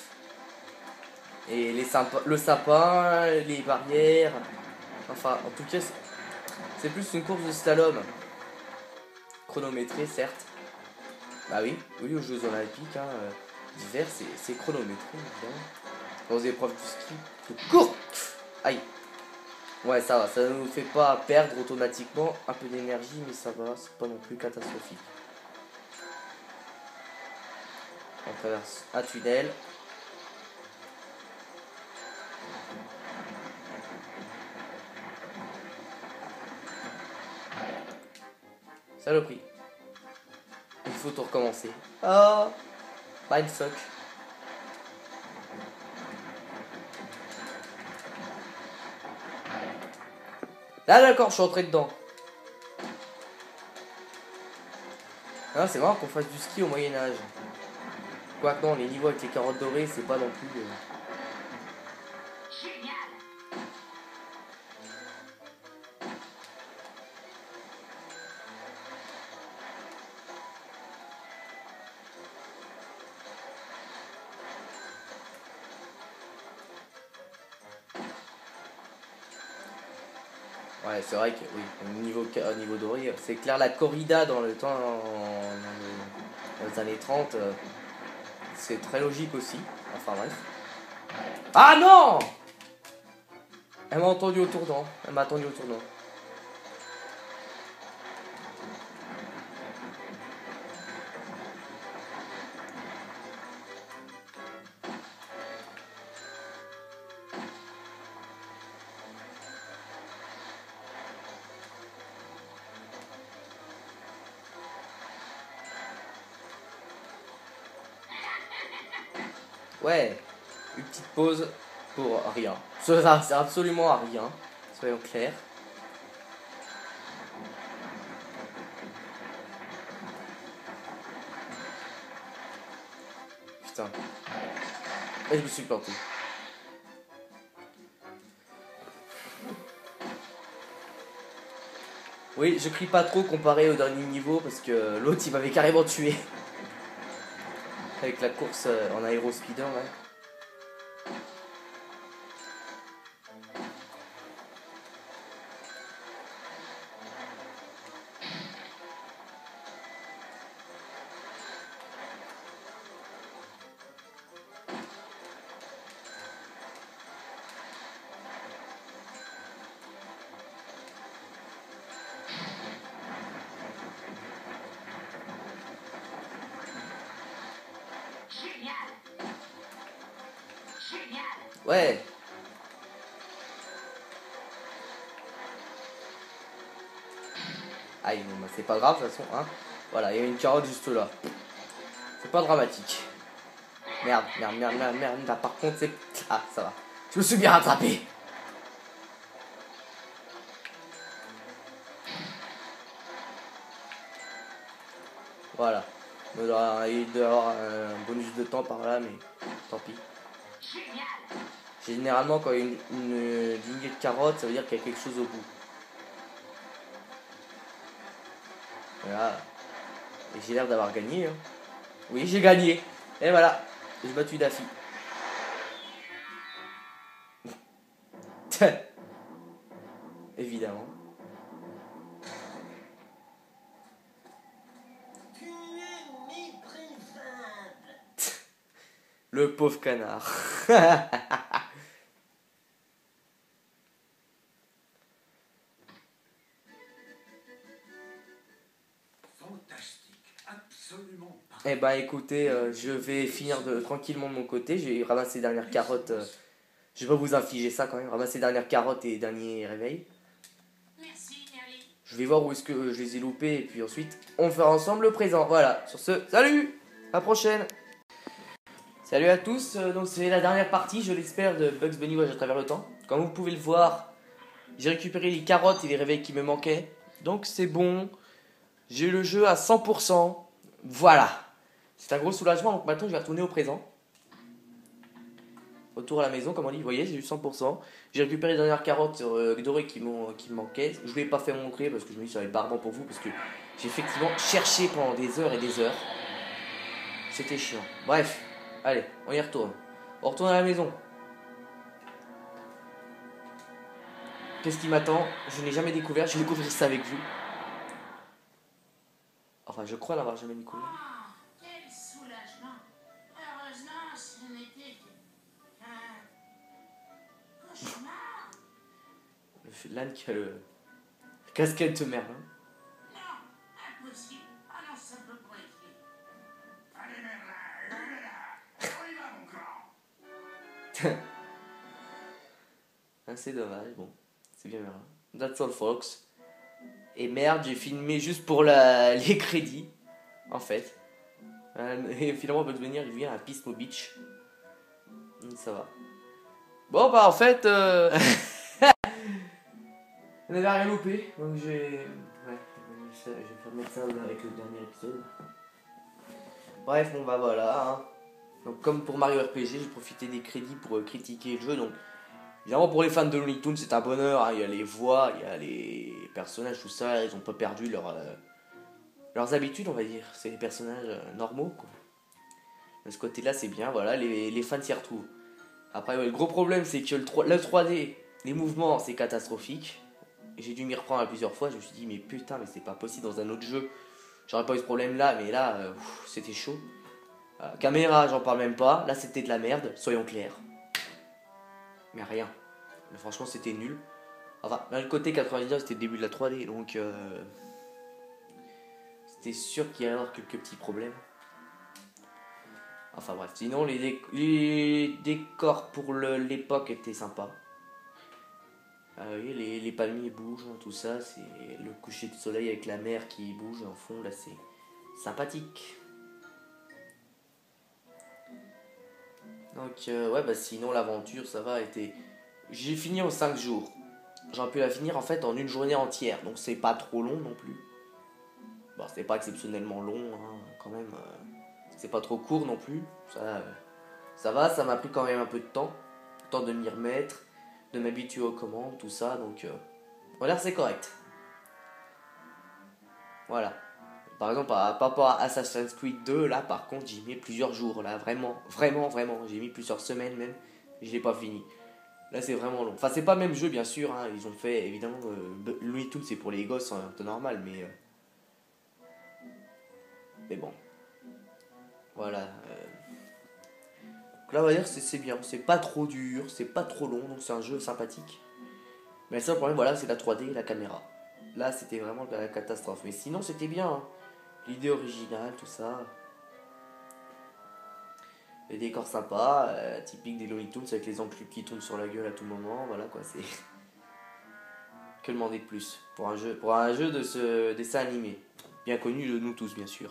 Et le sapin, les barrières. Enfin, en tout cas, c'est plus une course de slalom. Chronométrée, certes. Bah oui, aux Jeux Olympiques d'hiver, c'est chronométré, évidemment. Dans les épreuves du ski. Je cours. Aïe. Ouais, ça va, ça ne nous fait pas perdre automatiquement un peu d'énergie, mais ça va, c'est pas non plus catastrophique. On traverse un tunnel. Saloperie. Il faut tout recommencer. Oh, mindfuck. Ah d'accord, je suis entré dedans. Ah, c'est marrant qu'on fasse du ski au Moyen-Âge. Quoique non, les niveaux avec les carottes dorées, c'est pas non plus... Ouais, c'est vrai que oui, au niveau doré, c'est clair, la corrida dans le temps, dans les années 30, c'est très logique aussi. Enfin bref. Ah non! Elle m'a entendu au tournant. Elle m'a attendu au tournant. Ouais, une petite pause pour rien. Ça c'est absolument à rien, soyons clairs. Putain. Et je me suis planté. Oui, je crie pas trop comparé au dernier niveau parce que l'autre il m'avait carrément tué. Avec la course en aérospeeder là. Ouais. Aïe, bon, bah, c'est pas grave de toute façon, hein. Voilà, il y a une carotte juste là. C'est pas dramatique. Merde. Là, par contre, c'est... Ah, ça va. Je me suis bien rattrapé. Voilà. Il doit y avoir un bonus de temps par là, mais tant pis. Généralement, quand il y a une lignée de carottes, ça veut dire qu'il y a quelque chose au bout. Voilà. Et j'ai l'air d'avoir gagné. Hein. Oui, j'ai gagné. Et voilà. J'ai battu Daffy. Évidemment. Tu es méprisable. Le pauvre canard. Fantastique, absolument pas. Eh ben écoutez, je vais finir tranquillement de mon côté. J'ai ramassé les dernières carottes. Je vais pas vous infliger ça quand même. Ramasser les dernières carottes et dernier réveil. Merci, Merlin. Je vais voir où est-ce que je les ai loupés. Et puis ensuite, on fera ensemble le présent. Voilà. Sur ce, salut. À la prochaine. Salut à tous. Donc c'est la dernière partie, je l'espère, de Bugs Bunny Voyage à travers le temps. Comme vous pouvez le voir, j'ai récupéré les carottes et les réveils qui me manquaient. Donc c'est bon. J'ai le jeu à 100%. Voilà. C'est un gros soulagement. Donc maintenant, je vais retourner au présent. Retour à la maison, comme on dit. Vous voyez, j'ai eu 100%. J'ai récupéré les dernières carottes dorées qui me manquaient. Je ne l'ai pas fait montrer parce que je me dis que ça va être barbant pour vous. Parce que j'ai effectivement cherché pendant des heures et des heures. C'était chiant. Bref, allez, on y retourne. On retourne à la maison. Qu'est-ce qui m'attend? Je n'ai jamais découvert. Je vais découvrir ça avec vous. Enfin, je crois l'avoir jamais découvert. Oh, quel soulagement. Heureusement, ce n'était qu'un cauchemar. L'âne qui a le casquette de merde. Hein. Non, impossible. Ah non, ça peut pas être vrai. Allez, Merlin, là. On y va, mon grand. Ah, c'est dommage, bon. C'est bien Merlin. That's all, folks. Et merde, j'ai filmé juste pour les crédits, en fait. Et finalement, Bugs Bunny il vient à Pismo Beach. Ça va. Bon, bah, en fait, on n'avait rien loupé. Donc, j'ai. Ouais, je vais faire mettre ça avec le dernier épisode. Bref, bon, bah, voilà. Hein. Donc, comme pour Mario RPG, j'ai profité des crédits pour critiquer le jeu. Donc, évidemment, pour les fans de Looney Tunes, c'est un bonheur. Hein. Il y a les voix, il y a les personnages, tout ça. Ils ont pas perdu leurs habitudes, on va dire. C'est des personnages normaux, quoi. De ce côté-là, c'est bien. Voilà, les fans s'y retrouvent. Après, ouais, le gros problème, c'est que le 3D, les mouvements, c'est catastrophique. J'ai dû m'y reprendre à plusieurs fois. Je me suis dit, mais putain, mais c'est pas possible dans un autre jeu. J'aurais pas eu ce problème-là, mais là, c'était chaud. Caméra, j'en parle même pas. Là, c'était de la merde, soyons clairs. Mais rien. Mais franchement, c'était nul. Enfin, d'un côté, 99, c'était le début de la 3D, donc c'était sûr qu'il y allait y avoir quelques petits problèmes. Enfin bref, sinon les décors pour l'époque étaient sympas. Oui, les palmiers bougent, hein, tout ça, c'est le coucher de soleil avec la mer qui bouge en fond, là c'est sympathique. Donc ouais, bah sinon l'aventure ça va, j'ai fini en 5 jours. J'aurais pu la finir en fait en une journée entière, donc c'est pas trop long non plus. Bon, c'est pas exceptionnellement long, hein, quand même. C'est pas trop court non plus. Ça va, ça m'a pris quand même un peu de temps. Le temps de m'y remettre, de m'habituer aux commandes, tout ça, donc on va dire c'est correct. Voilà. Par exemple, par rapport à Assassin's Creed 2, là par contre, j'y mets plusieurs jours, là, vraiment, vraiment, vraiment. J'ai mis plusieurs semaines même, et je l'ai pas fini. Là, c'est vraiment long. Enfin, c'est pas le même jeu, bien sûr, hein. Ils ont fait, évidemment, Looney Tunes, c'est pour les gosses, en temps normal, mais bon. Voilà. Donc là, on va dire que c'est bien. C'est pas trop dur, c'est pas trop long, donc c'est un jeu sympathique. Mais le seul problème, voilà, c'est la 3D et la caméra. Là, c'était vraiment la catastrophe. Mais sinon, c'était bien. Hein. L'idée originale, tout ça. Les décors sympas, typique des Looney Tunes avec les enclumes qui tournent sur la gueule à tout moment. Voilà quoi, c'est. Que demander de plus pour un jeu de ce dessin animé. Bien connu de nous tous, bien sûr.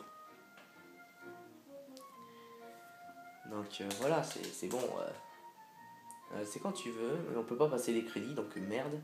Donc voilà, c'est bon. C'est quand tu veux, mais on peut pas passer les crédits, donc merde.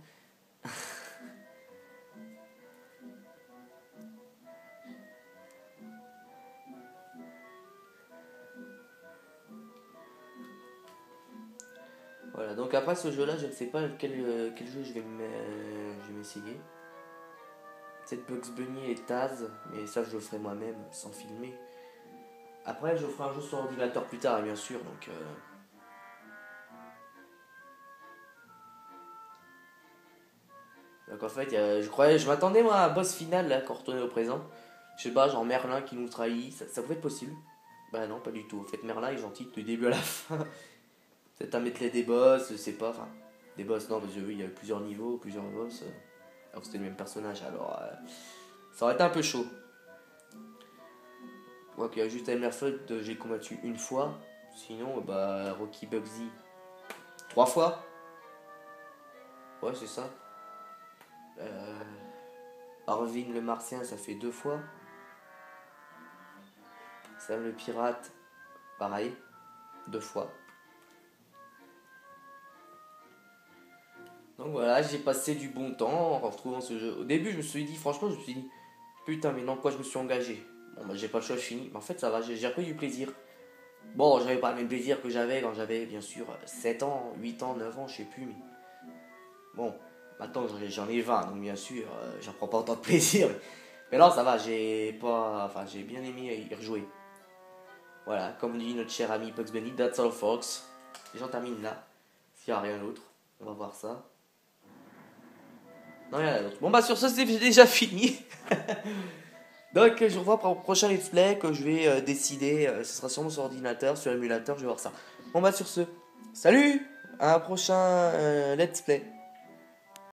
Voilà, donc après ce jeu là, je ne sais pas quel jeu je vais m'essayer. Peut-être Bugs Bunny et Taz, mais ça je le ferai moi-même sans filmer. Après je ferai un jeu sur ordinateur plus tard, bien sûr, donc en fait, je m'attendais moi à un boss final là, quand on retournait au présent. Je sais pas, genre Merlin qui nous trahit, ça pouvait être possible. Bah non, pas du tout. En fait, Merlin est gentil du début à la fin. Peut-être un mettre des boss, je sais pas. Enfin, des boss, non, parce que oui, il y avait plusieurs niveaux, plusieurs boss. Alors que c'était le même personnage, alors ça aurait été un peu chaud. Moi qui a juste Hammerfeld, j'ai combattu une fois. Sinon, bah, Rocky Bugsy, 3 fois. Ouais, c'est ça. Arvin le Martien, ça fait 2 fois. Sam le Pirate, pareil, 2 fois. Donc voilà, j'ai passé du bon temps en retrouvant ce jeu. Au début, je me suis dit, franchement, putain, mais dans quoi je me suis engagé? Bon, bah, j'ai pas le choix, je finis. Mais en fait, ça va, j'ai repris du plaisir. Bon, j'avais pas le même plaisir que j'avais quand j'avais, bien sûr, 7 ans, 8 ans, 9 ans, je sais plus, mais. Bon, maintenant j'en ai 20, donc bien sûr, j'en prends pas autant de plaisir. Mais là, ça va, j'ai bien aimé y rejouer. Voilà, comme dit notre cher ami Bugs Bunny, that's all folks. J'en termine là. S'il n'y a rien d'autre, on va voir ça. Non, il n'y a rien d'autre. Bon, bah, sur ce, c'est déjà fini. Donc, je vous revois pour le prochain let's play que je vais décider. Ce sera sur mon ordinateur, sur l'émulateur, je vais voir ça. Bon, bah, sur ce, salut! À un prochain let's play.